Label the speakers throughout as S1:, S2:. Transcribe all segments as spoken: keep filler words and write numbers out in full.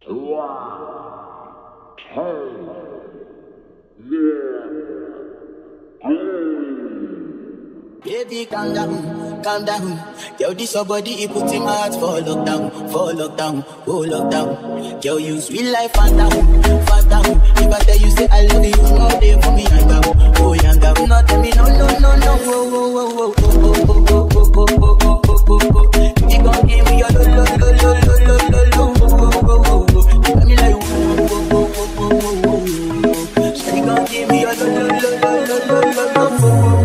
S1: Baby, calm down, calm down. Yo, this your body, it puts in my heart for lockdown, for lockdown, oh lockdown. Yo, you sweet life, fat down, fat down. If I tell you say I love you, all day for me, young down, oh young down. No, tell me no, no, no, no, oh, oh, oh, oh, oh, oh, oh, oh, oh, oh, oh, oh, oh, oh. You gon' give me your lo, lo, lo, lo, lo, lo, lo, lo, oh, oh, oh, oh. You got me like, oh, oh, oh, oh, oh, oh, oh. So you gon' give me your lo, lo, lo, lo, lo, lo, lo, lo, oh, oh, oh.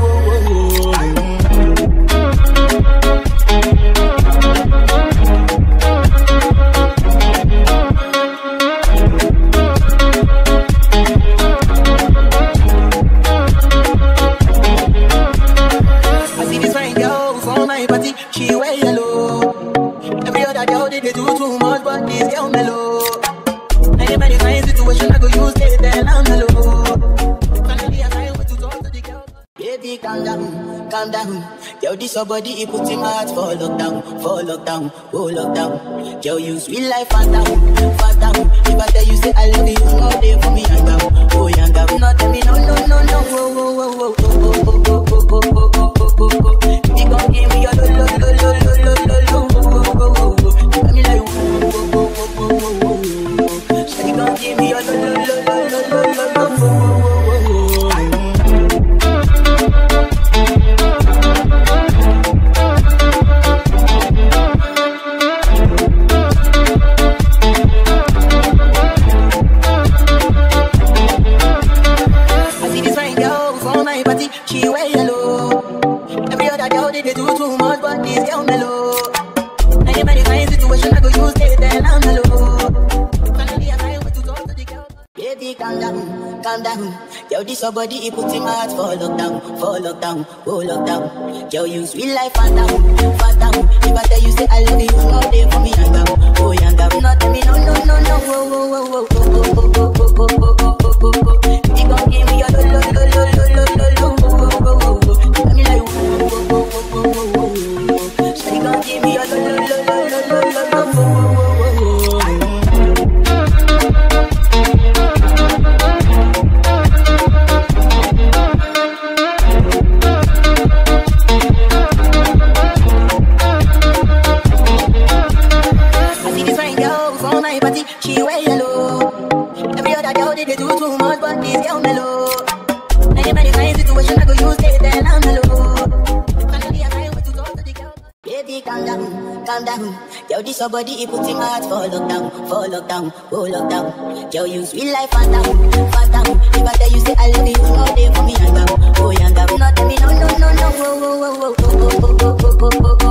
S1: She wear yellow. Every other girl they, they do too much, but this girl mellow. Anybody find situation I go use they tell I'm mellow. Finally I find way to talk to the girl. Baby, calm down, calm down. Yo, this your body, it puts in my heart for lockdown, for lockdown, oh lockdown. Yo, you sweet life, fat down, fat down. If I tell you say I love you, all day for me, young down, oh young down. No, tell me no, no, no, no, oh, oh, oh, oh, oh, oh, oh, oh, oh, oh, oh, oh, oh, oh. You gon' give me your lo, lo, lo, lo, lo, lo, lo, lo, oh, oh, oh, oh. You got me like, oh, oh, oh, oh, oh, oh, oh. So you gon' give me your lo, lo, lo, lo, lo, lo, lo, lo, oh, oh, oh, oh. She wear yellow. Every other girl they, they do too much, but this girl mellow. Anybody find situation I go use they tell I'm mellow. Finally I find way to talk to the girl. Baby, calm down, calm down. Yo, this your body, it puts in my heart for lockdown, for lockdown, oh lockdown. Yo, you sweet life, fat down, fat down. If I tell you say I love you, all day for me, young down, oh young down. No, tell me no, no, no, no, oh, oh, oh, oh, oh, oh, oh, oh, oh, oh, oh, oh, oh, oh. You gon' give me your lo, lo, lo, lo, lo, lo, lo, lo. Give me your lo, lo, lo, lo, lo, lo, lo, lo, oh, oh, I see this fine girl for my party, she wear yellow. Every other girl they, they do too much, but this girl mellow. Anybody find situation I go use they tell I'm mellow. Finally I find way to talk to the girl. Baby, calm down, calm down. Yo, this your body, it puts in my heart for lockdown, for lockdown, oh lockdown. Yo, you sweet life, fat down, fat down. If I tell you say I love you, all day for me, young down, oh young down. No, tell me no, no, no, no, oh, oh, oh, oh, oh, oh, oh, oh, oh, oh, oh.